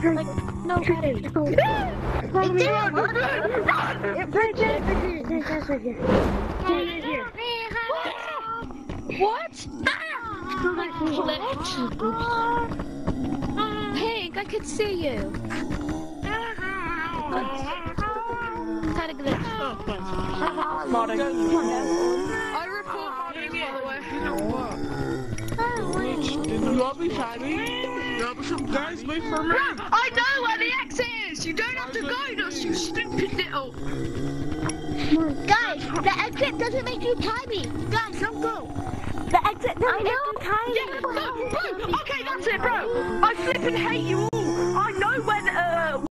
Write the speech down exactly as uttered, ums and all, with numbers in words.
Like, no way. It's there! It's right there! It's right here. What? Pig, I could see you. Kind of glitch. Modding. I report modding, by the way. You want me, Shiny? You want some guys wait for me? I know where the exit is! You don't have to guide us, you stupid little... Guys, the exit doesn't make you tiny. Guys, don't go. The exit doesn't make you tiny. Yeah, no, bro, okay, that's it, bro. I flipping hate you all. I know where the... Uh,